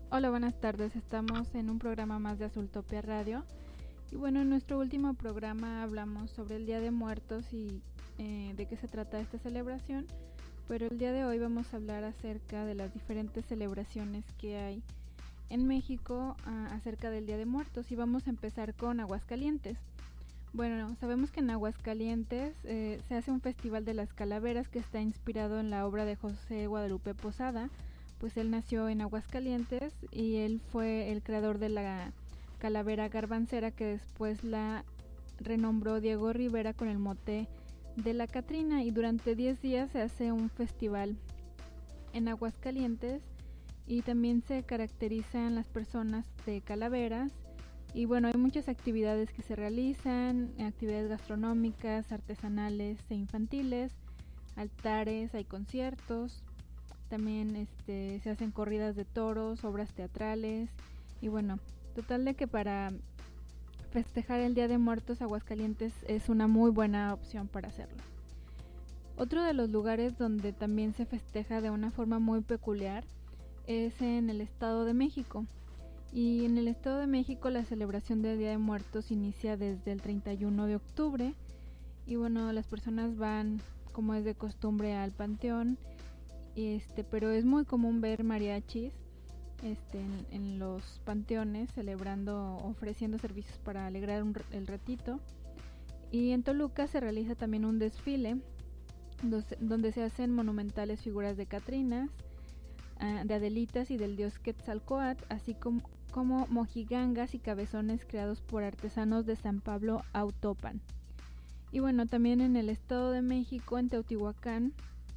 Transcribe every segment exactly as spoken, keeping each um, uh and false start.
Hola, buenas tardes. Estamos en un programa más de Azultopia Radio. Y bueno, en nuestro último programa hablamos sobre el Día de Muertos y eh, de qué se trata esta celebración. Pero el día de hoy vamos a hablar acerca de las diferentes celebraciones que hay en México uh, acerca del Día de Muertos. Y vamos a empezar con Aguascalientes. Bueno, sabemos que en Aguascalientes eh, se hace un festival de las calaveras que está inspirado en la obra de José Guadalupe Posada. Pues él nació en Aguascalientes y él fue el creador de la calavera garbancera que después la renombró Diego Rivera con el mote de la Catrina, y durante diez días se hace un festival en Aguascalientes y también se caracterizan las personas de calaveras. Y bueno, hay muchas actividades que se realizan, actividades gastronómicas, artesanales e infantiles, altares, hay conciertos, también este, se hacen corridas de toros, obras teatrales. Y bueno, total de que para festejar el Día de Muertos, Aguascalientes es una muy buena opción para hacerlo. Otro de los lugares donde también se festeja de una forma muy peculiar es en el Estado de México. Y en el Estado de México la celebración del Día de Muertos inicia desde el treinta y uno de octubre. Y bueno, las personas van, como es de costumbre, al panteón. Este, pero es muy común ver mariachis este, en, en los panteones celebrando, ofreciendo servicios para alegrar un, el ratito. Y en Toluca se realiza también un desfile dos, donde se hacen monumentales figuras de Catrinas, uh, de Adelitas y del dios Quetzalcóatl, así como, como mojigangas y cabezones creados por artesanos de San Pablo Autopan. Y bueno, también en el Estado de México, en Teotihuacán,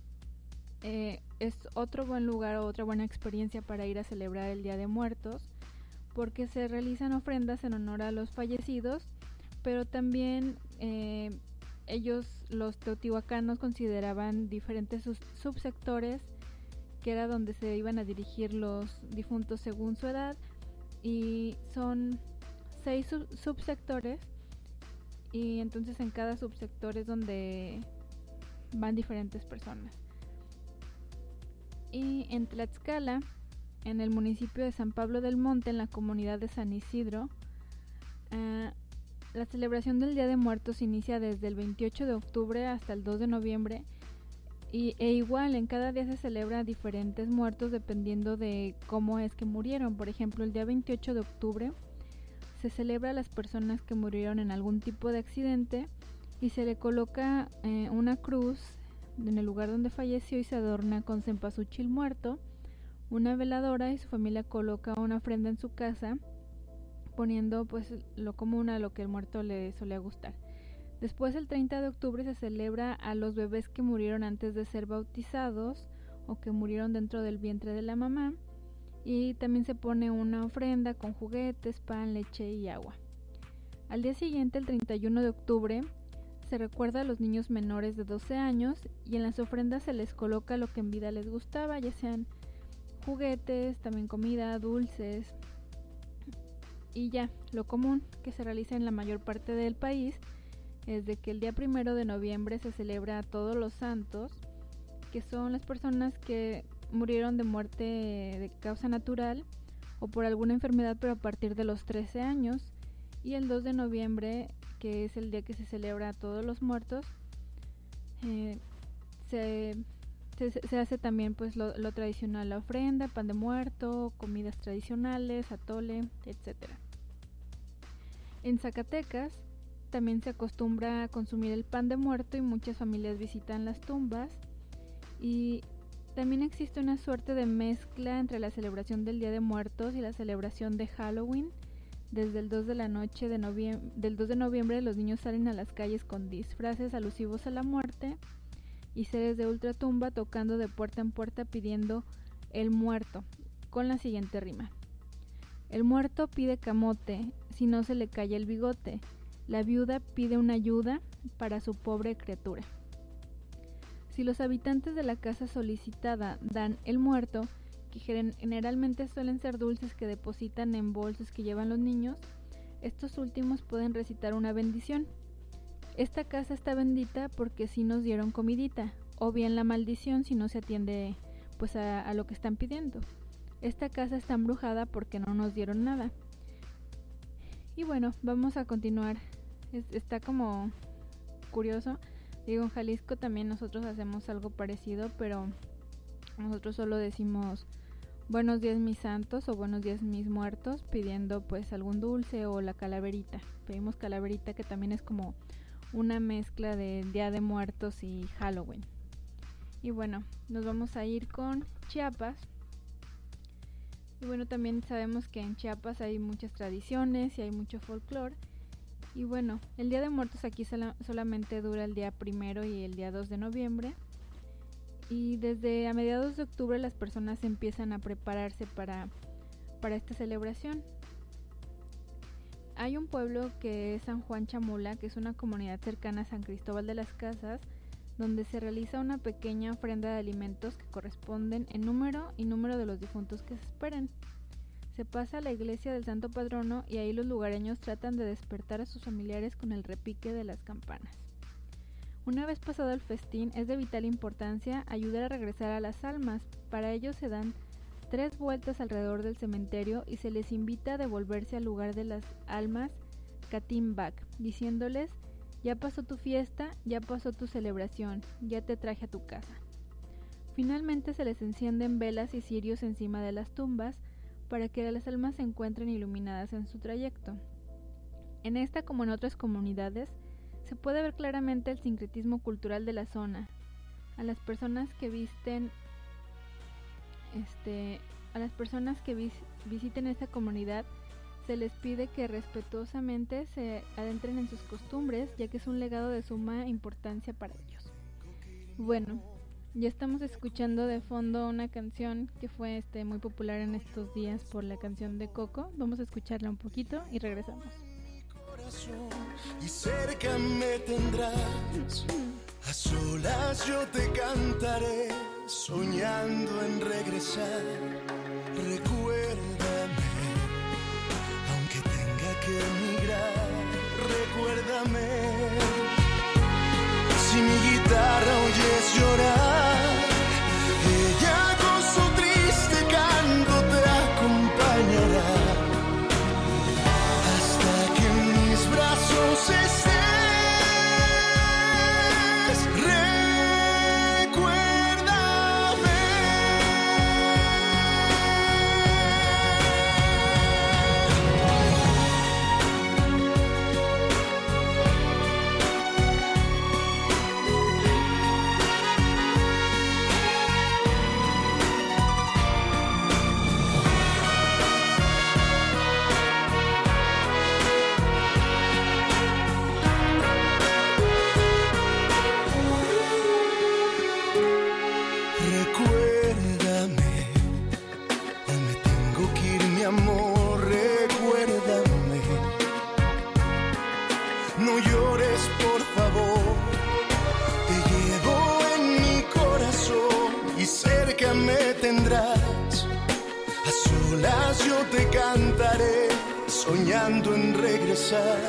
Eh, es otro buen lugar o otra buena experiencia para ir a celebrar el Día de Muertos, porque se realizan ofrendas en honor a los fallecidos, pero también eh, ellos, los teotihuacanos, consideraban diferentes subsectores que era donde se iban a dirigir los difuntos según su edad, y son seis sub subsectores, y entonces en cada subsector es donde van diferentes personas. Y en Tlaxcala, en el municipio de San Pablo del Monte, en la comunidad de San Isidro, uh, la celebración del Día de Muertos inicia desde el veintiocho de octubre hasta el dos de noviembre, y, e igual en cada día se celebra diferentes muertos dependiendo de cómo es que murieron. Por ejemplo, el día veintiocho de octubre se celebra a las personas que murieron en algún tipo de accidente y se le coloca eh, una cruz en el lugar donde falleció y se adorna con cempasúchil muerto, una veladora, y su familia coloca una ofrenda en su casa poniendo pues lo común a lo que el muerto le solía gustar. Después, el treinta de octubre, se celebra a los bebés que murieron antes de ser bautizados o que murieron dentro del vientre de la mamá, y también se pone una ofrenda con juguetes, pan, leche y agua. Al día siguiente, el treinta y uno de octubre, se recuerda a los niños menores de doce años y en las ofrendas se les coloca lo que en vida les gustaba, ya sean juguetes, también comida, dulces y ya. Lo común que se realiza en la mayor parte del país es de que el día primero de noviembre se celebra a todos los santos, que son las personas que murieron de muerte de causa natural o por alguna enfermedad, pero a partir de los trece años. Y el dos de noviembre, que es el día que se celebra a todos los muertos, eh, se, se, se hace también pues lo, lo tradicional, la ofrenda, pan de muerto, comidas tradicionales, atole, etcétera. En Zacatecas también se acostumbra a consumir el pan de muerto y muchas familias visitan las tumbas, y también existe una suerte de mezcla entre la celebración del Día de Muertos y la celebración de Halloween. Desde el dos de la noche de noviembre, del dos de noviembre, los niños salen a las calles con disfraces alusivos a la muerte y seres de ultratumba tocando de puerta en puerta pidiendo el muerto, con la siguiente rima: el muerto pide camote, si no se le cae el bigote. La viuda pide una ayuda para su pobre criatura. Si los habitantes de la casa solicitada dan el muerto, que generalmente suelen ser dulces que depositan en bolsas que llevan los niños, estos últimos pueden recitar una bendición. Esta casa está bendita porque sí nos dieron comidita, o bien la maldición si no se atiende pues a, a lo que están pidiendo. Esta casa está embrujada porque no nos dieron nada. Y bueno, vamos a continuar. Es, está como curioso. Digo, en Jalisco también nosotros hacemos algo parecido, pero nosotros solo decimos buenos días mis santos o buenos días mis muertos, pidiendo pues algún dulce o la calaverita. Pedimos calaverita, que también es como una mezcla de Día de Muertos y Halloween. Y bueno, nos vamos a ir con Chiapas. Y bueno, también sabemos que en Chiapas hay muchas tradiciones y hay mucho folclore. Y bueno, el Día de Muertos aquí sola, solamente dura el día primero y el día dos de noviembre. Y desde a mediados de octubre las personas empiezan a prepararse para, para esta celebración. Hay un pueblo que es San Juan Chamula, que es una comunidad cercana a San Cristóbal de las Casas, donde se realiza una pequeña ofrenda de alimentos que corresponden en número y número de los difuntos que se esperan. Se pasa a la iglesia del Santo Patrono y ahí los lugareños tratan de despertar a sus familiares con el repique de las campanas. Una vez pasado el festín, es de vital importancia ayudar a regresar a las almas. Para ello se dan tres vueltas alrededor del cementerio y se les invita a devolverse al lugar de las almas Katimbak, diciéndoles: ya pasó tu fiesta, ya pasó tu celebración, ya te traje a tu casa. Finalmente se les encienden velas y cirios encima de las tumbas para que las almas se encuentren iluminadas en su trayecto. En esta, como en otras comunidades, se puede ver claramente el sincretismo cultural de la zona. A las personas que visten, este, a las personas que vis, visiten esta comunidad se les pide que respetuosamente se adentren en sus costumbres, ya que es un legado de suma importancia para ellos. Bueno, ya estamos escuchando de fondo una canción que fue este, muy popular en estos días por la canción de Coco. Vamos a escucharla un poquito y regresamos. Y cerca me tendrás, a solas yo te cantaré, soñando en regresar. Recuérdame, aunque tenga que emigrar, recuérdame. Si mi guitarra oyes llorar, ella con su triste canto te acompañará. Estés, recuérdame. Soñando en regresar,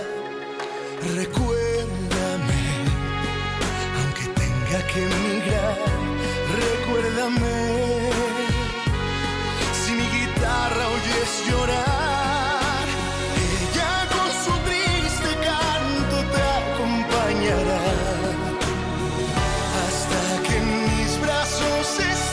recuérdame, aunque tenga que emigrar, recuérdame. Si mi guitarra oyes llorar, ella con su triste canto te acompañará, hasta que en mis brazos estés.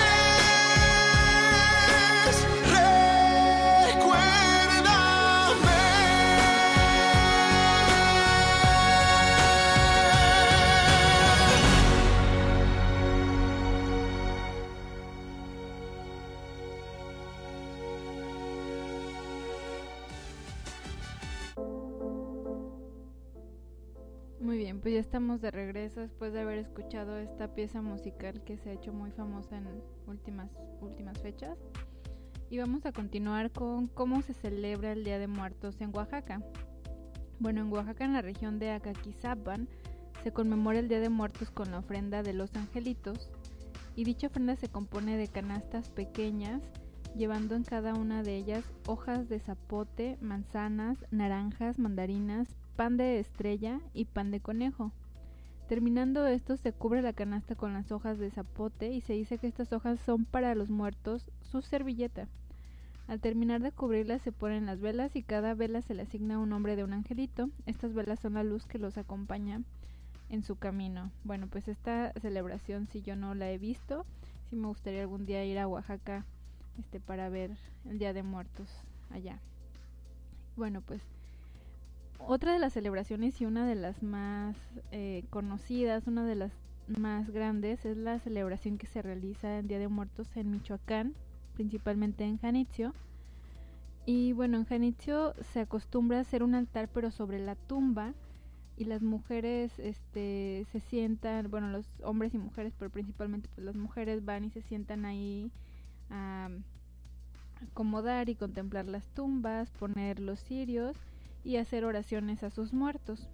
Muy bien, pues ya estamos de regreso después de haber escuchado esta pieza musical que se ha hecho muy famosa en últimas, últimas fechas. Y vamos a continuar con cómo se celebra el Día de Muertos en Oaxaca. Bueno, en Oaxaca, en la región de Acaquizapan, se conmemora el Día de Muertos con la ofrenda de los angelitos. Y dicha ofrenda se compone de canastas pequeñas, llevando en cada una de ellas hojas de zapote, manzanas, naranjas, mandarinas, pan de estrella y pan de conejo. Terminando esto, se cubre la canasta con las hojas de zapote y se dice que estas hojas son para los muertos su servilleta. Al terminar de cubrirlas se ponen las velas y cada vela se le asigna un nombre de un angelito. Estas velas son la luz que los acompaña en su camino. Bueno, pues esta celebración si yo no la he visto, sí me gustaría algún día ir a Oaxaca este para ver el Día de Muertos allá. Bueno, pues otra de las celebraciones y una de las más eh, conocidas, una de las más grandes, es la celebración que se realiza el Día de Muertos en Michoacán, principalmente en Janitzio. Y bueno, en Janitzio se acostumbra a hacer un altar pero sobre la tumba, y las mujeres este se sientan, bueno, los hombres y mujeres, pero principalmente pues las mujeres van y se sientan ahí a acomodar y contemplar las tumbas, poner los cirios y hacer oraciones a sus muertos.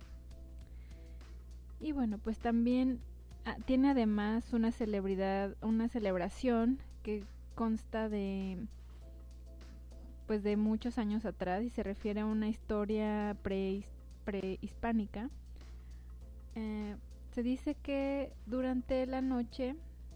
Y bueno, pues también ah, tiene además una celebridad, una celebración que consta de pues de muchos años atrás y se refiere a una historia prehispánica prehispánica. Eh, se dice que durante la noche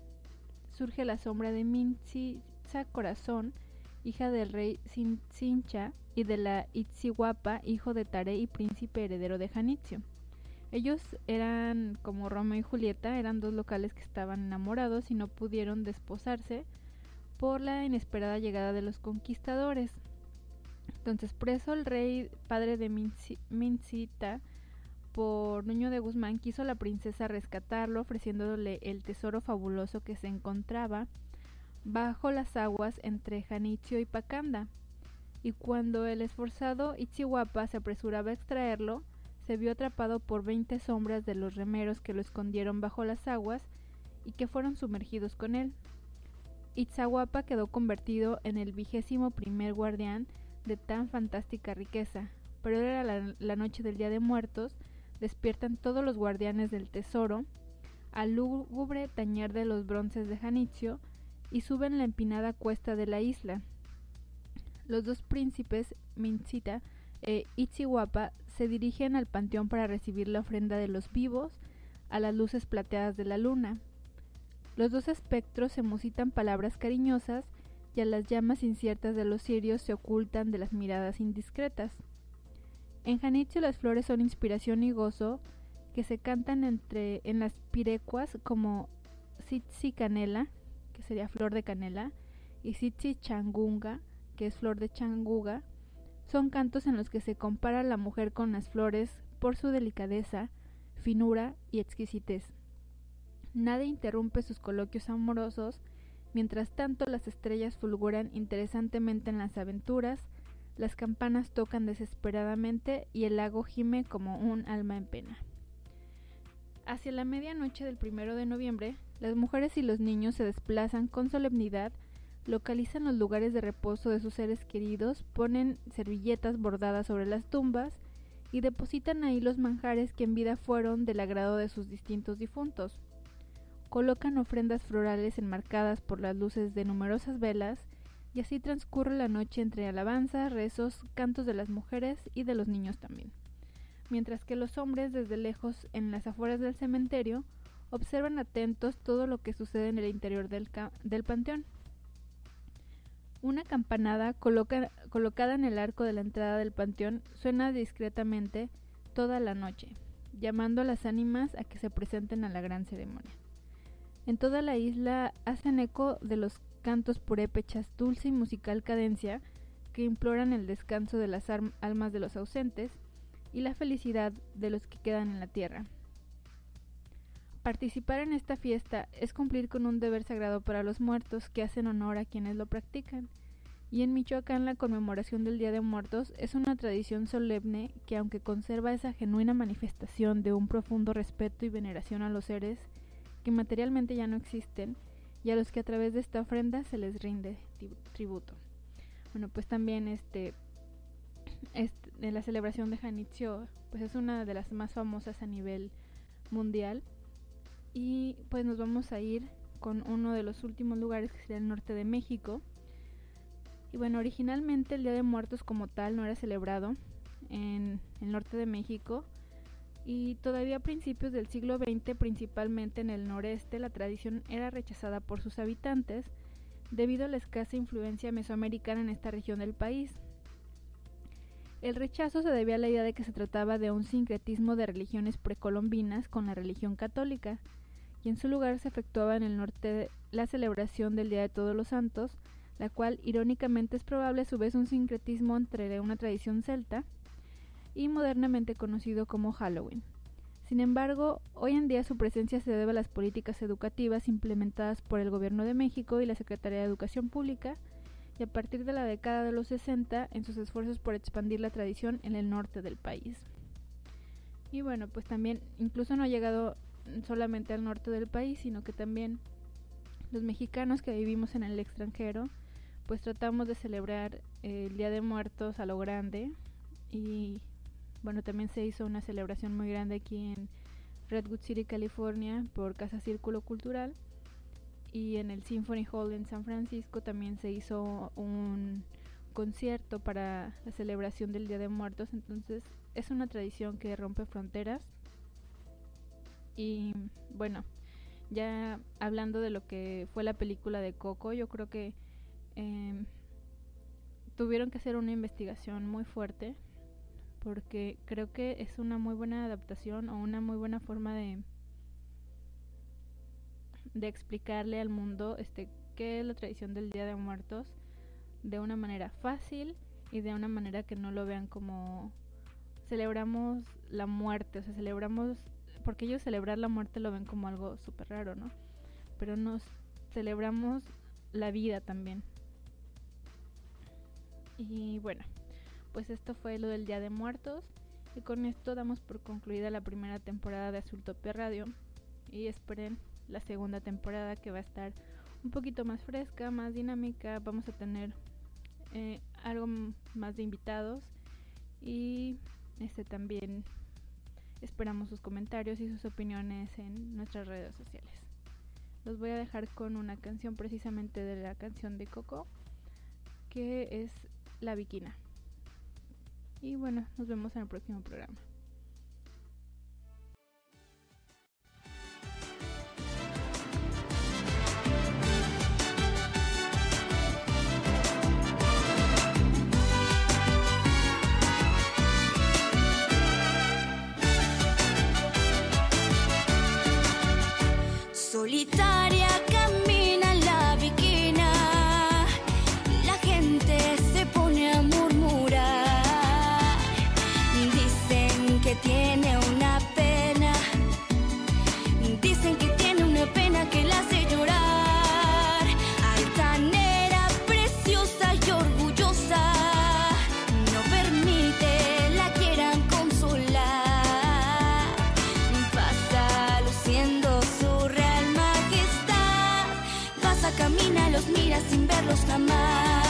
surge la sombra de Mintzitza Corazón, hija del rey Sincha, y de la Itzihuapa, hijo de Tare y príncipe heredero de Janitzio. Ellos eran como Romeo y Julieta, eran dos locales que estaban enamorados y no pudieron desposarse por la inesperada llegada de los conquistadores. Entonces, preso el rey, padre de Mintzita, por Nuño de Guzmán, quiso la princesa rescatarlo, ofreciéndole el tesoro fabuloso que se encontraba bajo las aguas entre Janitzio y Pacanda. Y cuando el esforzado Itzihuapa se apresuraba a extraerlo, se vio atrapado por veinte sombras de los remeros que lo escondieron bajo las aguas y que fueron sumergidos con él. Itzihuapa quedó convertido en el vigésimo primer guardián de tan fantástica riqueza, pero era la, la noche del Día de Muertos. Despiertan todos los guardianes del tesoro al lúgubre tañer de los bronces de Janitzio y suben la empinada cuesta de la isla. Los dos príncipes, Mintzita e Itzihuapa, se dirigen al panteón para recibir la ofrenda de los vivos a las luces plateadas de la luna. Los dos espectros se musitan palabras cariñosas y a las llamas inciertas de los cirios se ocultan de las miradas indiscretas. En Janitzio las flores son inspiración y gozo que se cantan entre en las pirecuas como Sitsi Canela, que sería flor de canela, y Sitsi Changunga, que es flor de changuga. Son cantos en los que se compara a la mujer con las flores por su delicadeza, finura y exquisitez. Nada interrumpe sus coloquios amorosos. Mientras tanto, las estrellas fulguran interesantemente en las aventuras, las campanas tocan desesperadamente y el lago gime como un alma en pena. Hacia la medianoche del primero de noviembre, las mujeres y los niños se desplazan con solemnidad, localizan los lugares de reposo de sus seres queridos, ponen servilletas bordadas sobre las tumbas y depositan ahí los manjares que en vida fueron del agrado de sus distintos difuntos. Colocan ofrendas florales enmarcadas por las luces de numerosas velas y así transcurre la noche entre alabanzas, rezos, cantos de las mujeres y de los niños también. Mientras que los hombres desde lejos en las afueras del cementerio observan atentos todo lo que sucede en el interior del, ca- del panteón. Una campanada coloca, colocada en el arco de la entrada del panteón suena discretamente toda la noche, llamando a las ánimas a que se presenten a la gran ceremonia. En toda la isla hacen eco de los cantos purépechas dulce y musical cadencia que imploran el descanso de las almas de los ausentes y la felicidad de los que quedan en la tierra. Participar en esta fiesta es cumplir con un deber sagrado para los muertos que hacen honor a quienes lo practican, y en Michoacán la conmemoración del Día de Muertos es una tradición solemne que, aunque conserva esa genuina manifestación de un profundo respeto y veneración a los seres que materialmente ya no existen y a los que a través de esta ofrenda se les rinde tributo. Bueno, pues también este, este la celebración de Janitzio pues es una de las más famosas a nivel mundial, y pues nos vamos a ir con uno de los últimos lugares, que sería el norte de México. Y bueno, originalmente el Día de Muertos como tal no era celebrado en el norte de México, Y todavía a principios del siglo veinte, principalmente en el noreste, la tradición era rechazada por sus habitantes debido a la escasa influencia mesoamericana en esta región del país. El rechazo se debía a la idea de que se trataba de un sincretismo de religiones precolombinas con la religión católica, y en su lugar se efectuaba en el norte la celebración del Día de Todos los Santos, la cual irónicamente es probable a su vez un sincretismo entre una tradición celta y modernamente conocido como Halloween. Sin embargo, hoy en día su presencia se debe a las políticas educativas implementadas por el Gobierno de México y la Secretaría de Educación Pública, y a partir de la década de los sesenta en sus esfuerzos por expandir la tradición en el norte del país. Y bueno, pues también incluso no ha llegado solamente al norte del país, sino que también los mexicanos que vivimos en el extranjero, pues tratamos de celebrar el Día de Muertos a lo grande. Y bueno, también se hizo una celebración muy grande aquí en Redwood City, California, por Casa Círculo Cultural, y en el Symphony Hall en San Francisco también se hizo un concierto para la celebración del Día de Muertos. Entonces es una tradición que rompe fronteras. Y bueno, ya hablando de lo que fue la película de Coco, yo creo que eh, tuvieron que hacer una investigación muy fuerte, porque creo que es una muy buena adaptación o una muy buena forma de de explicarle al mundo este qué es la tradición del Día de Muertos de una manera fácil y de una manera que no lo vean como celebramos la muerte, o sea, celebramos, porque ellos celebrar la muerte lo ven como algo súper raro, ¿no? Pero nos celebramos la vida también. Y bueno, pues esto fue lo del Día de Muertos, y con esto damos por concluida la primera temporada de Azultopia Radio, y esperen la segunda temporada, que va a estar un poquito más fresca, más dinámica. Vamos a tener eh, algo más de invitados, y este también esperamos sus comentarios y sus opiniones en nuestras redes sociales. Los voy a dejar con una canción precisamente de la canción de Coco, que es La Viquina. Y bueno, nos vemos en el próximo programa. Solitaria camina la viquina, la gente se pone a murmurar. Dicen que tiene una pena, dicen que tiene una pena que la hace llorar. Altanera, preciosa y orgullosa, no permite la quieran consolar. Pasa luciendo su real majestad, pasa, camina, los mira sin verlos jamás.